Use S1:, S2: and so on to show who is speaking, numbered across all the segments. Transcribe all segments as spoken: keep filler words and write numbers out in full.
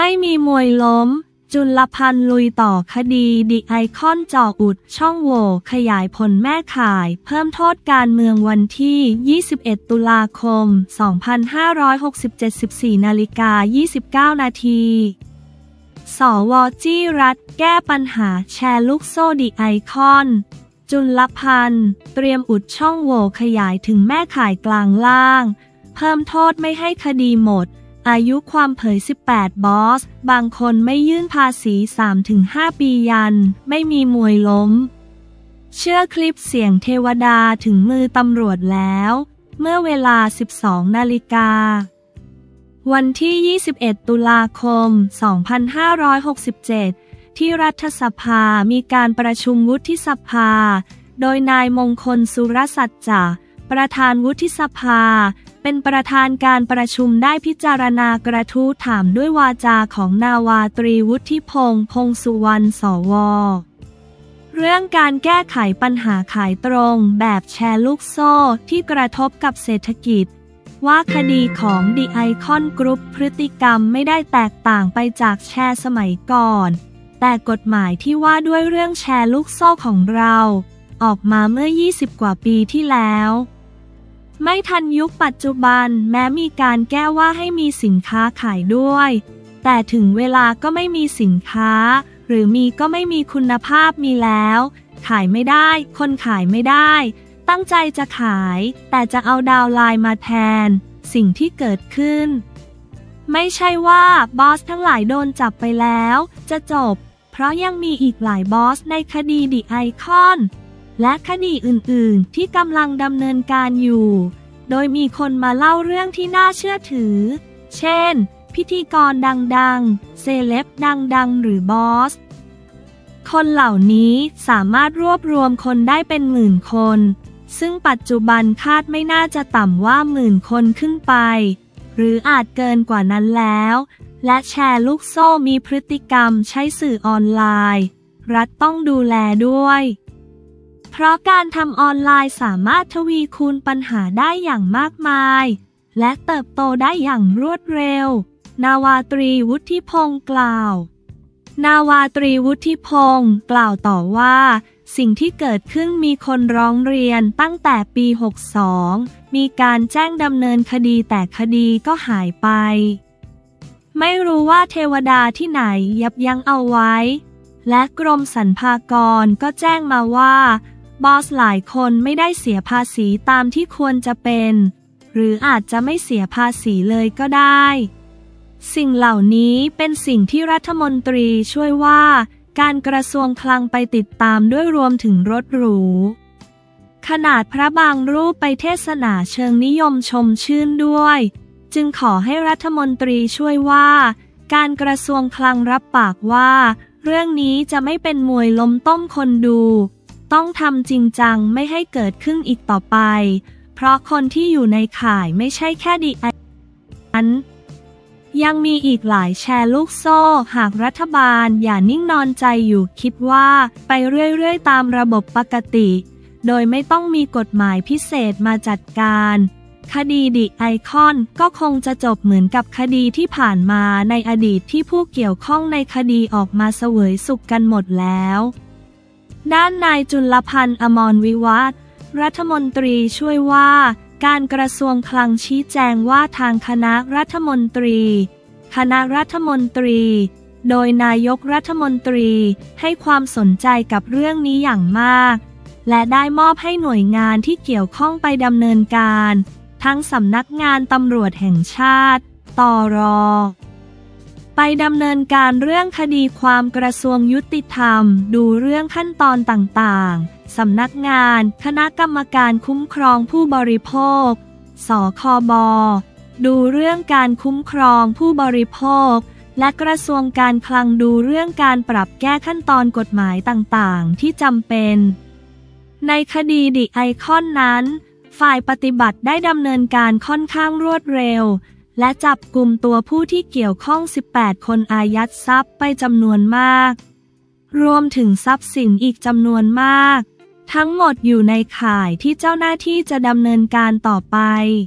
S1: ไม่มีมวยล้มจุลพันธ์ลุยต่อคดีดิไอคอนจ่ออุดช่องโหว่ขยายผลแม่ข่ายเพิ่มโทษการเมืองวันที่ยี่สิบเอ็ดตุลาคมสองพันห้าร้อยหกสิบเจ็ด สิบสี่นาฬิกายี่สิบเก้านาทีสว.จี้รัฐแก้ปัญหาแชร์ลูกโซ่ดิไอคอนจุลพันธ์เตรียมอุดช่องโหว่ขยายถึงแม่ข่ายกลางล่างเพิ่มโทษไม่ให้คดีหมดอายุความเผยสิบแปดบอสบางคนไม่ยื่นภาษี สามถึงห้า ปียันไม่มีมวยล้มเชื่อคลิปเสียงเทวดาถึงมือตำรวจแล้วเมื่อเวลา สิบสองนาฬิกาวันที่ ยี่สิบเอ็ด ตุลาคม สองพันห้าร้อยหกสิบเจ็ด ที่รัฐสภามีการประชุมวุฒิสภาโดยนายมงคลสุรสัจจะประธานวุฒิสภาเป็นประธานการประชุมได้พิจารณากระทู้ถามด้วยวาจาของนาวาตรีวุฒิพงษ์พงษ์สุวรรณสว.เรื่องการแก้ไขปัญหาขายตรงแบบแชร์ลูกโซ่ที่กระทบกับเศรษฐกิจว่าคดีของดิไอคอนกรุ๊ปพฤติกรรมไม่ได้แตกต่างไปจากแชร์สมัยก่อนแต่กฎหมายที่ว่าด้วยเรื่องแชร์ลูกโซ่ของเราออกมาเมื่อยี่สิบกว่าปีที่แล้วไม่ทันยุคปัจจุบันแม้มีการแก้ว่าให้มีสินค้าขายด้วยแต่ถึงเวลาก็ไม่มีสินค้าหรือมีก็ไม่มีคุณภาพมีแล้วขายไม่ได้คนขายไม่ได้ตั้งใจจะขายแต่จะเอาดาวน์ไลน์มาแทนสิ่งที่เกิดขึ้นไม่ใช่ว่าบอสทั้งหลายโดนจับไปแล้วจะจบเพราะยังมีอีกหลายบอสในคดีดิไอคอนและคดีอื่นๆที่กำลังดำเนินการอยู่โดยมีคนมาเล่าเรื่องที่น่าเชื่อถือเช่นพิธีกรดังๆเซเลบดังๆหรือบอสคนเหล่านี้สามารถรวบรวมคนได้เป็นหมื่นคนซึ่งปัจจุบันคาดไม่น่าจะต่ำว่าหมื่นคนขึ้นไปหรืออาจเกินกว่านั้นแล้วและแชร์ลูกโซ่มีพฤติกรรมใช้สื่อออนไลน์รัฐต้องดูแลด้วยเพราะการทำออนไลน์สามารถทวีคูณปัญหาได้อย่างมากมายและเติบโตได้อย่างรวดเร็วนาวาตรีวุฒิพงษ์กล่าวนาวาตรีวุฒิพงษ์กล่าวต่อว่าสิ่งที่เกิดขึ้นมีคนร้องเรียนตั้งแต่ปีหกสองมีการแจ้งดำเนินคดีแต่คดีก็หายไปไม่รู้ว่าเทวดาที่ไหนยับยั้งเอาไว้และกรมสรรพากรก็แจ้งมาว่าบอสหลายคนไม่ได้เสียภาษีตามที่ควรจะเป็นหรืออาจจะไม่เสียภาษีเลยก็ได้สิ่งเหล่านี้เป็นสิ่งที่รัฐมนตรีช่วยว่าการกระทรวงคลังไปติดตามด้วยรวมถึงรถหรูขนาดพระบางรูปไปเทศนาเชิงนิยมชมชื่นด้วยจึงขอให้รัฐมนตรีช่วยว่าการกระทรวงคลังรับปากว่าเรื่องนี้จะไม่เป็นมวยล้มต้มคนดูต้องทำจริงจังไม่ให้เกิดขึ้นอีกต่อไปเพราะคนที่อยู่ในข่ายไม่ใช่แค่ดิไอนั้นยังมีอีกหลายแชร์ลูกโซ่หากรัฐบาลอย่านิ่งนอนใจอยู่คิดว่าไปเรื่อยๆตามระบบปกติโดยไม่ต้องมีกฎหมายพิเศษมาจัดการคดีดิไอคอนก็คงจะจบเหมือนกับคดีที่ผ่านมาในอดีตที่ผู้เกี่ยวข้องในคดีออกมาเสวยสุขกันหมดแล้วด้านนายจุลพันธ์อมรวิวัฒน์รัฐมนตรีช่วยว่าการกระทรวงคลังชี้แจงว่าทางคณะรัฐมนตรีคณะรัฐมนตรีโดยนายกรัฐมนตรีให้ความสนใจกับเรื่องนี้อย่างมากและได้มอบให้หน่วยงานที่เกี่ยวข้องไปดำเนินการทั้งสำนักงานตำรวจแห่งชาติตร.ไปดำเนินการเรื่องคดีความกระทรวงยุติธรรมดูเรื่องขั้นตอนต่างๆสำนักงานคณะกรรมการคุ้มครองผู้บริโภคสคบ.ดูเรื่องการคุ้มครองผู้บริโภคและกระทรวงการคลังดูเรื่องการปรับแก้ขั้นตอนกฎหมายต่างๆที่จำเป็นในคดีดิไอคอนนั้นฝ่ายปฏิบัติได้ดำเนินการค่อนข้างรวดเร็วและจับกลุ่มตัวผู้ที่เกี่ยวข้องสิบแปดคนอายัดทรัพย์ไปจำนวนมากรวมถึงทรัพย์สินอีกจำนวนมาก ทั้งหมดอยู่ในข่ายที่เจ้าหน้าที่จะดำเนินการต่อไป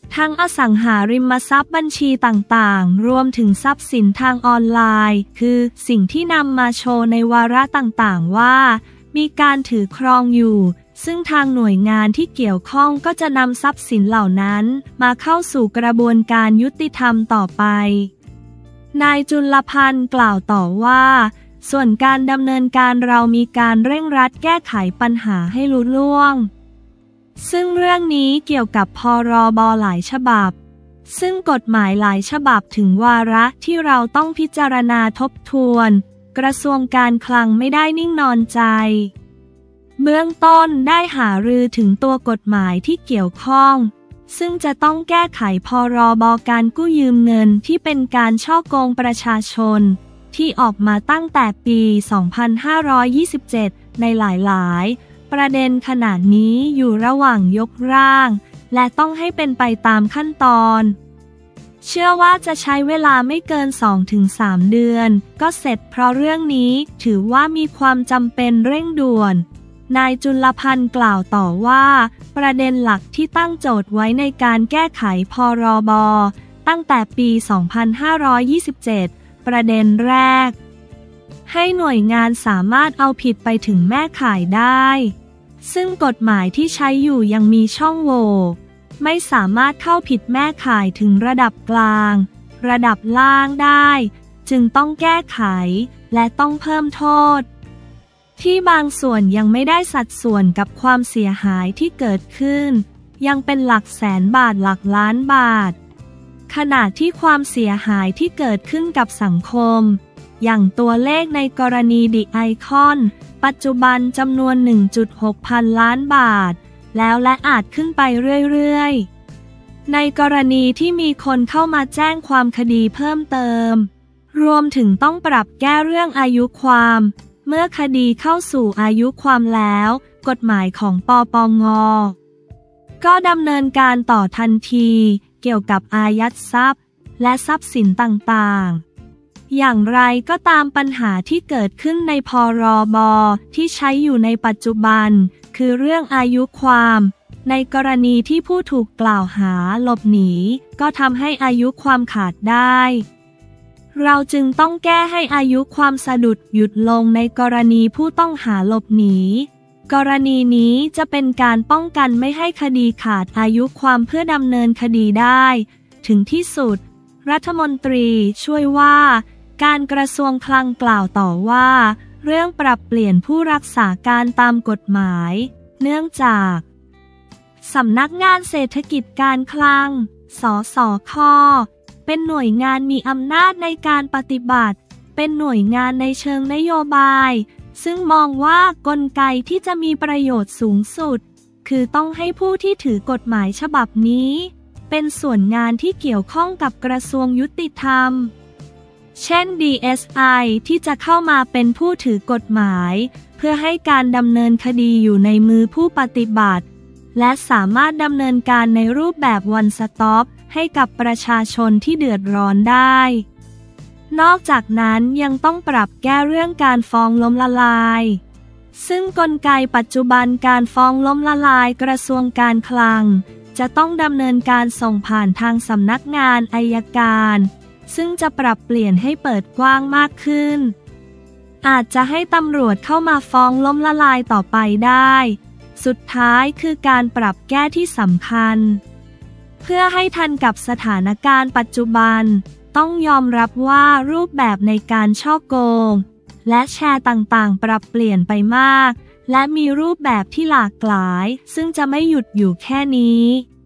S1: ทั้งอสังหาริมทรัพย์บัญชีต่างๆรวมถึงทรัพย์สินทางออนไลน์คือสิ่งที่นำมาโชว์ในวาระต่างๆว่ามีการถือครองอยู่ซึ่งทางหน่วยงานที่เกี่ยวข้องก็จะนำทรัพย์สินเหล่านั้นมาเข้าสู่กระบวนการยุติธรรมต่อไปนายจุลพันธ์กล่าวต่อว่าส่วนการดำเนินการเรามีการเร่งรัดแก้ไขปัญหาให้ลุล่วงซึ่งเรื่องนี้เกี่ยวกับพรบหลายฉบับซึ่งกฎหมายหลายฉบับถึงวาระที่เราต้องพิจารณาทบทวนกระทรวงการคลังไม่ได้นิ่งนอนใจเบื้องต้นได้หารือถึงตัวกฎหมายที่เกี่ยวข้องซึ่งจะต้องแก้ไขพรบการกู้ยืมเงินที่เป็นการฉ้อโกงประชาชนที่ออกมาตั้งแต่ปี สองพันห้าร้อยยี่สิบเจ็ด ในหลายๆประเด็นขณะนี้อยู่ระหว่างยกร่างและต้องให้เป็นไปตามขั้นตอนเชื่อว่าจะใช้เวลาไม่เกิน สองถึงสาม เดือนก็เสร็จเพราะเรื่องนี้ถือว่ามีความจำเป็นเร่งด่วนนายจุลพันธ์กล่าวต่อว่าประเด็นหลักที่ตั้งโจทย์ไว้ในการแก้ไขพรบตั้งแต่ปี สองพันห้าร้อยยี่สิบเจ็ด ประเด็นแรกให้หน่วยงานสามารถเอาผิดไปถึงแม่ข่ายได้ซึ่งกฎหมายที่ใช้อยู่ยังมีช่องโหว่ไม่สามารถเข้าผิดแม่ข่ายถึงระดับกลางระดับล่างได้จึงต้องแก้ไขและต้องเพิ่มโทษที่บางส่วนยังไม่ได้สัดส่วนกับความเสียหายที่เกิดขึ้นยังเป็นหลักแสนบาทหลักล้านบาทขณะที่ความเสียหายที่เกิดขึ้นกับสังคมอย่างตัวเลขในกรณีดิไอคอนปัจจุบันจำนวน หนึ่งจุดหก พันล้านบาทแล้วและอาจขึ้นไปเรื่อยๆในกรณีที่มีคนเข้ามาแจ้งความคดีเพิ่มเติมรวมถึงต้องปรับแก้เรื่องอายุความเมื่อคดีเข้าสู่อายุความแล้วกฎหมายของปปง.ก็ดำเนินการต่อทันทีเกี่ยวกับอายัดทรัพย์และทรัพย์สินต่างๆอย่างไรก็ตามปัญหาที่เกิดขึ้นในพรบที่ใช้อยู่ในปัจจุบันคือเรื่องอายุความในกรณีที่ผู้ถูกกล่าวหาหลบหนีก็ทำให้อายุความขาดได้เราจึงต้องแก้ให้อายุความสะดุดหยุดลงในกรณีผู้ต้องหาหลบหนีกรณีนี้จะเป็นการป้องกันไม่ให้คดีขาดอายุความเพื่อดำเนินคดีได้ถึงที่สุดรัฐมนตรีช่วยว่าการกระทรวงคลังกล่าวต่อว่าเรื่องปรับเปลี่ยนผู้รักษาการตามกฎหมายเนื่องจากสำนักงานเศรษฐกิจการคลังสสค.เป็นหน่วยงานมีอำนาจในการปฏิบัติเป็นหน่วยงานในเชิงนโยบายซึ่งมองว่ากลไกที่จะมีประโยชน์สูงสุดคือต้องให้ผู้ที่ถือกฎหมายฉบับนี้เป็นส่วนงานที่เกี่ยวข้องกับกระทรวงยุติธรรมเช่น ดี เอส ไอ ที่จะเข้ามาเป็นผู้ถือกฎหมายเพื่อให้การดำเนินคดีอยู่ในมือผู้ปฏิบัติและสามารถดำเนินการในรูปแบบ วัน สต็อป ให้กับประชาชนที่เดือดร้อนได้นอกจากนั้นยังต้องปรับแก้เรื่องการฟ้องล้มละลายซึ่งกลไกปัจจุบันการฟ้องล้มละลายกระทรวงการคลังจะต้องดำเนินการส่งผ่านทางสำนักงานอัยการซึ่งจะปรับเปลี่ยนให้เปิดกว้างมากขึ้นอาจจะให้ตำรวจเข้ามาฟ้องล้มละลายต่อไปได้สุดท้ายคือการปรับแก้ที่สำคัญเพื่อให้ทันกับสถานการณ์ปัจจุบันต้องยอมรับว่ารูปแบบในการฉ้อโกงและแชร์ต่างๆปรับเปลี่ยนไปมากและมีรูปแบบที่หลากหลายซึ่งจะไม่หยุดอยู่แค่นี้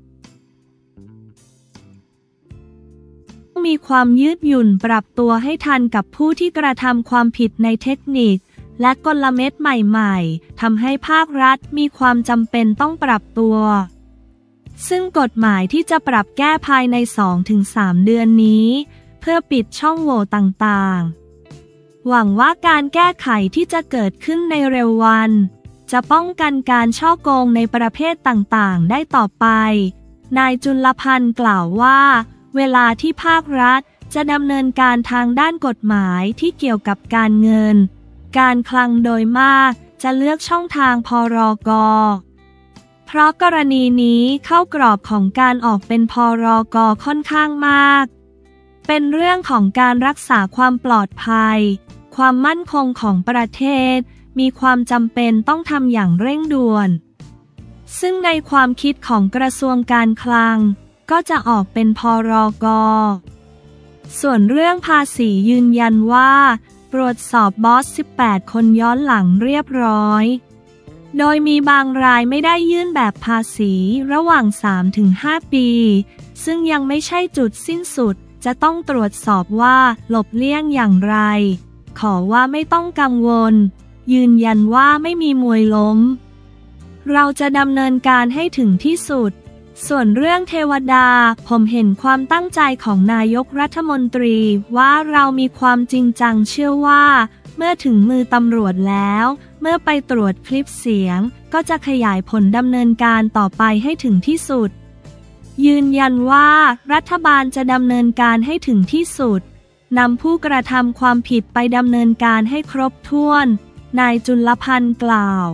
S1: มีความยืดหยุ่นปรับตัวให้ทันกับผู้ที่กระทำความผิดในเทคนิคและกลเม็ดใหม่ๆทำให้ภาครัฐมีความจำเป็นต้องปรับตัวซึ่งกฎหมายที่จะปรับแก้ภายใน สองถึงสาม เดือนนี้เพื่อปิดช่องโหว่ต่างๆหวังว่าการแก้ไขที่จะเกิดขึ้นในเร็ววันจะป้องกันการฉ้อโกงในประเภทต่างๆได้ต่อไปนายจุลพันธ์กล่าวว่าเวลาที่ภาครัฐจะดำเนินการทางด้านกฎหมายที่เกี่ยวกับการเงินการคลังโดยมากจะเลือกช่องทางพรก.พเพราะกรณีนี้เข้ากรอบของการออกเป็นพรก.ค่อนข้างมากเป็นเรื่องของการรักษาความปลอดภัยความมั่นคงของประเทศมีความจำเป็นต้องทำอย่างเร่งด่วนซึ่งในความคิดของกระทรวงการคลังก็จะออกเป็นพรก.ส่วนเรื่องภาษียืนยันว่าตรวจสอบบอสสิบแปดคนย้อนหลังเรียบร้อยโดยมีบางรายไม่ได้ยื่นแบบภาษีระหว่าง สามถึงห้า ปีซึ่งยังไม่ใช่จุดสิ้นสุดจะต้องตรวจสอบว่าหลบเลี่ยงอย่างไรขอว่าไม่ต้องกังวลยืนยันว่าไม่มีมวยล้มเราจะดำเนินการให้ถึงที่สุดส่วนเรื่องเทวดาผมเห็นความตั้งใจของนายกรัฐมนตรีว่าเรามีความจริงจังเชื่อว่าเมื่อถึงมือตำรวจแล้วเมื่อไปตรวจคลิปเสียงก็จะขยายผลดำเนินการต่อไปให้ถึงที่สุดยืนยันว่ารัฐบาลจะดำเนินการให้ถึงที่สุดนำผู้กระทำความผิดไปดำเนินการให้ครบถ้วนนายจุลพันธ์กล่าว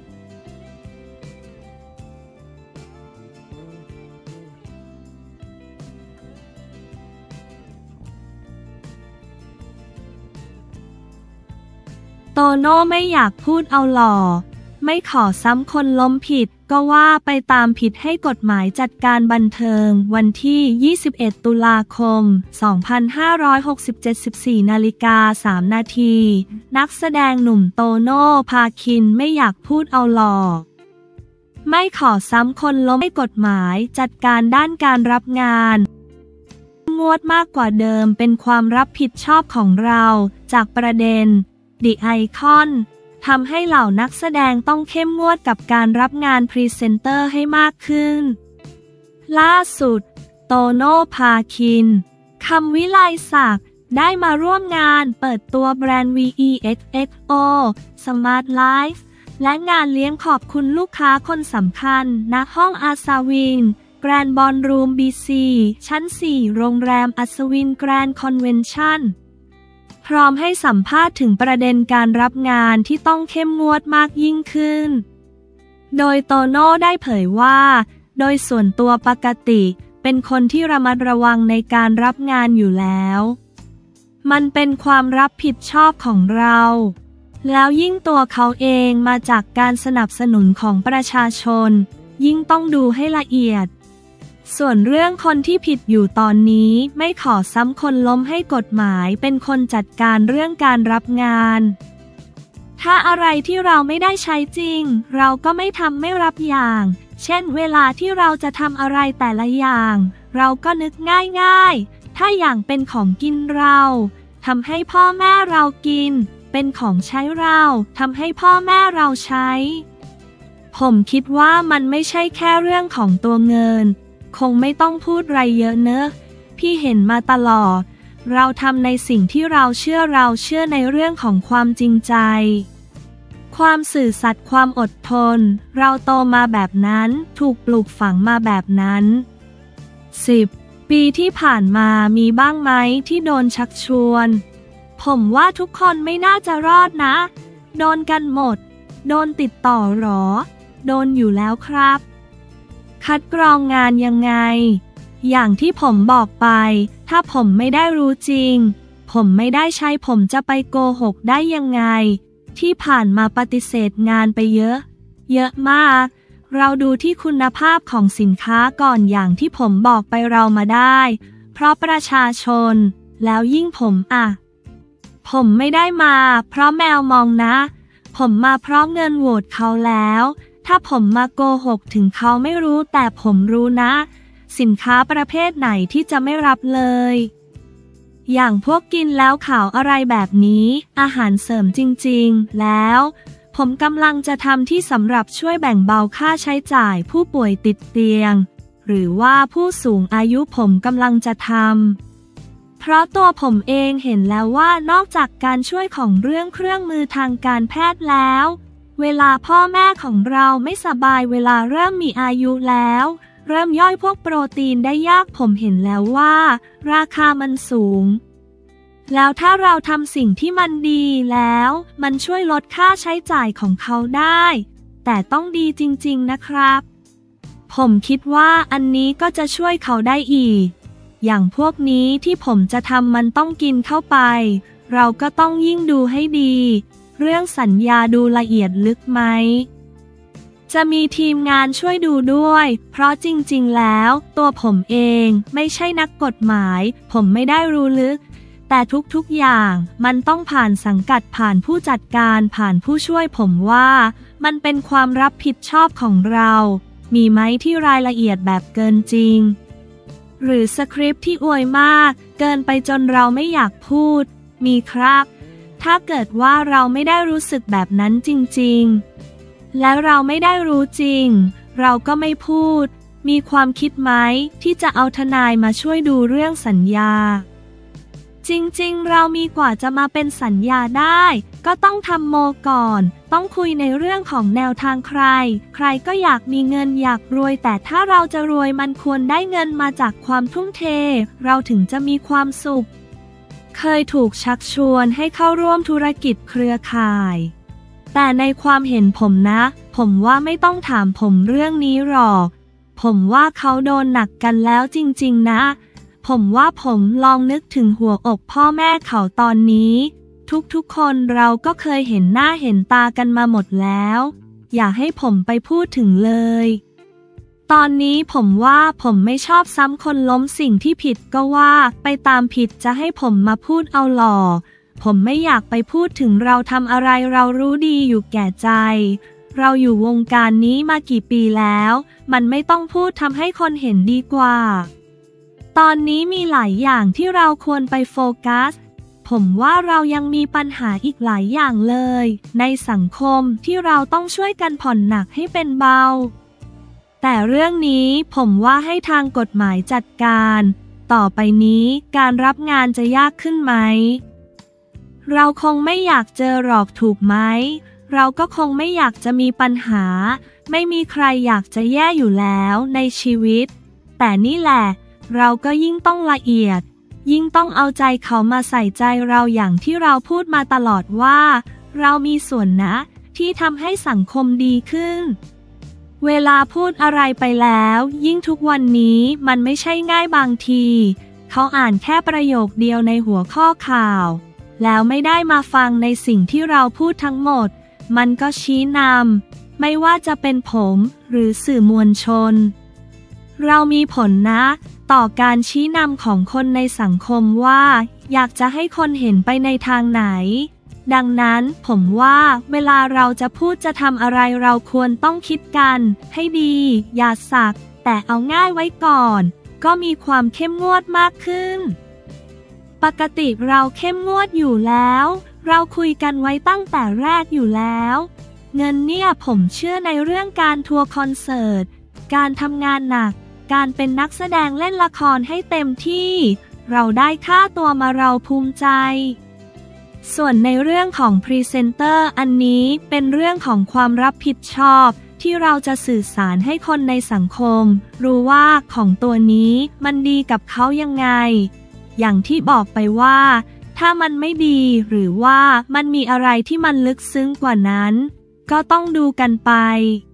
S1: โตโน่ไม่อยากพูดเอาหล่อไม่ขอซ้ำคนล้มผิดก็ว่าไปตามผิดให้กฎหมายจัดการบันเทิงวันที่ยี่สิบเอ็ดตุลาคมสองพันห้าร้อยหกสิบเจ็ด สิบสี่นาฬิกาสามนาทีนักแสดงหนุ่มโตโน่พาคินไม่อยากพูดเอาหล่อไม่ขอซ้ำคนล้มให้กฎหมายจัดการด้านการรับงานงวดมากกว่าเดิมเป็นความรับผิดชอบของเราจากประเด็นThe Icon ทำให้เหล่านักแสดงต้องเข้มงวดกับการรับงานพรีเซนเตอร์ให้มากขึ้นล่าสุดโตโน่พาคินคำวิไลศักดิ์ได้มาร่วมงานเปิดตัวแบรนด์ วี อี เอ็กซ์ เอ็กซ์ โอ Smart Life และงานเลี้ยงขอบคุณลูกค้าคนสำคัญณห้องอาซาวินแกรนด์บอลรูม บี ซี ชั้น สี่ โรงแรมอัศวินแกรนด์คอนเวนชั่นพร้อมให้สัมภาษณ์ถึงประเด็นการรับงานที่ต้องเข้มงวดมากยิ่งขึ้นโดยโตโน่ได้เผยว่าโดยส่วนตัวปกติเป็นคนที่ระมัดระวังในการรับงานอยู่แล้วมันเป็นความรับผิดชอบของเราแล้วยิ่งตัวเขาเองมาจากการสนับสนุนของประชาชนยิ่งต้องดูให้ละเอียดส่วนเรื่องคนที่ผิดอยู่ตอนนี้ไม่ขอซ้ำคนล้มให้กฎหมายเป็นคนจัดการเรื่องการรับงานถ้าอะไรที่เราไม่ได้ใช้จริงเราก็ไม่ทำไม่รับอย่างเช่นเวลาที่เราจะทำอะไรแต่ละอย่างเราก็นึกง่ายๆถ้าอย่างเป็นของกินเราทำให้พ่อแม่เรากินเป็นของใช้เราทำให้พ่อแม่เราใช้ผมคิดว่ามันไม่ใช่แค่เรื่องของตัวเงินคงไม่ต้องพูดไรเยอะเนอะพี่เห็นมาตลอดเราทำในสิ่งที่เราเชื่อเราเชื่อในเรื่องของความจริงใจความสื่อสัตย์ความอดทนเราโตมาแบบนั้นถูกปลูกฝังมาแบบนั้นสิบปีที่ผ่านมามีบ้างไหมที่โดนชักชวนผมว่าทุกคนไม่น่าจะรอดนะโดนกันหมดโดนติดต่อหรอโดนอยู่แล้วครับคัดกรองงานยังไงอย่างที่ผมบอกไปถ้าผมไม่ได้รู้จริงผมไม่ได้ใช้ผมจะไปโกหกได้ยังไงที่ผ่านมาปฏิเสธงานไปเยอะเยอะมากเราดูที่คุณภาพของสินค้าก่อนอย่างที่ผมบอกไปเรามาได้เพราะประชาชนแล้วยิ่งผมอ่ะผมไม่ได้มาเพราะแมวมองนะผมมาเพราะเงินโหวตเขาแล้วถ้าผมมาโกหกถึงเขาไม่รู้แต่ผมรู้นะสินค้าประเภทไหนที่จะไม่รับเลยอย่างพวกกินแล้วขาวอะไรแบบนี้อาหารเสริมจริงๆแล้วผมกำลังจะทำที่สำหรับช่วยแบ่งเบาค่าใช้จ่ายผู้ป่วยติดเตียงหรือว่าผู้สูงอายุผมกำลังจะทำเพราะตัวผมเองเห็นแล้วว่านอกจากการช่วยของเรื่องเครื่องมือทางการแพทย์แล้วเวลาพ่อแม่ของเราไม่สบายเวลาเริ่มมีอายุแล้วเริ่มย่อยพวกโปรตีนได้ยากผมเห็นแล้วว่าราคามันสูงแล้วถ้าเราทำสิ่งที่มันดีแล้วมันช่วยลดค่าใช้จ่ายของเขาได้แต่ต้องดีจริงๆนะครับผมคิดว่าอันนี้ก็จะช่วยเขาได้อีกอย่างพวกนี้ที่ผมจะทำมันต้องกินเข้าไปเราก็ต้องยิ่งดูให้ดีเรื่องสัญญาดูละเอียดลึกไหมจะมีทีมงานช่วยดูด้วยเพราะจริงๆแล้วตัวผมเองไม่ใช่นักกฎหมายผมไม่ได้รู้ลึกแต่ทุกๆอย่างมันต้องผ่านสังกัดผ่านผู้จัดการผ่านผู้ช่วยผมว่ามันเป็นความรับผิดชอบของเรามีไหมที่รายละเอียดแบบเกินจริงหรือสคริปต์ที่อวยมากเกินไปจนเราไม่อยากพูดมีครับถ้าเกิดว่าเราไม่ได้รู้สึกแบบนั้นจริงๆและเราไม่ได้รู้จริงเราก็ไม่พูดมีความคิดไหมที่จะเอาทนายมาช่วยดูเรื่องสัญญาจริงๆเรามีกว่าจะมาเป็นสัญญาได้ก็ต้องทำโมก่อนต้องคุยในเรื่องของแนวทางใครใครก็อยากมีเงินอยากรวยแต่ถ้าเราจะรวยมันควรได้เงินมาจากความทุ่มเทเราถึงจะมีความสุขเคยถูกชักชวนให้เข้าร่วมธุรกิจเครือข่ายแต่ในความเห็นผมนะผมว่าไม่ต้องถามผมเรื่องนี้หรอกผมว่าเขาโดนหนักกันแล้วจริงๆนะผมว่าผมลองนึกถึงหัวอกพ่อแม่เขาตอนนี้ทุกๆคนเราก็เคยเห็นหน้าเห็นตากันมาหมดแล้วอย่าให้ผมไปพูดถึงเลยตอนนี้ผมว่าผมไม่ชอบซ้ำคนล้มสิ่งที่ผิดก็ว่าไปตามผิดจะให้ผมมาพูดเอาหล่อผมไม่อยากไปพูดถึงเราทำอะไรเรารู้ดีอยู่แก่ใจเราอยู่วงการนี้มากี่ปีแล้วมันไม่ต้องพูดทำให้คนเห็นดีกว่าตอนนี้มีหลายอย่างที่เราควรไปโฟกัสผมว่าเรายังมีปัญหาอีกหลายอย่างเลยในสังคมที่เราต้องช่วยกันผ่อนหนักให้เป็นเบาแต่เรื่องนี้ผมว่าให้ทางกฎหมายจัดการต่อไปนี้การรับงานจะยากขึ้นไหมเราคงไม่อยากเจอหรอกถูกไหมเราก็คงไม่อยากจะมีปัญหาไม่มีใครอยากจะแย่อยู่แล้วในชีวิตแต่นี่แหละเราก็ยิ่งต้องละเอียดยิ่งต้องเอาใจเขามาใส่ใจเราอย่างที่เราพูดมาตลอดว่าเรามีส่วนนะที่ทำให้สังคมดีขึ้นเวลาพูดอะไรไปแล้วยิ่งทุกวันนี้มันไม่ใช่ง่ายบางทีเขาอ่านแค่ประโยคเดียวในหัวข้อข่าวแล้วไม่ได้มาฟังในสิ่งที่เราพูดทั้งหมดมันก็ชี้นำไม่ว่าจะเป็นผมหรือสื่อมวลชนเรามีผลนะต่อการชี้นำของคนในสังคมว่าอยากจะให้คนเห็นไปในทางไหนดังนั้นผมว่าเวลาเราจะพูดจะทำอะไรเราควรต้องคิดกันให้ดีอย่าสักแต่เอาง่ายไว้ก่อนก็มีความเข้มงวดมากขึ้นปกติเราเข้มงวดอยู่แล้วเราคุยกันไว้ตั้งแต่แรกอยู่แล้วเงินเนี่ยผมเชื่อในเรื่องการทัวร์คอนเสิร์ตการทำงานหนักการเป็นนักแสดงเล่นละครให้เต็มที่เราได้ค่าตัวมาเราภูมิใจส่วนในเรื่องของพรีเซนเตอร์อันนี้เป็นเรื่องของความรับผิดชอบที่เราจะสื่อสารให้คนในสังคมรู้ว่าของตัวนี้มันดีกับเขายังไงอย่างที่บอกไปว่าถ้ามันไม่ดีหรือว่ามันมีอะไรที่มันลึกซึ้งกว่านั้นก็ต้องดูกันไป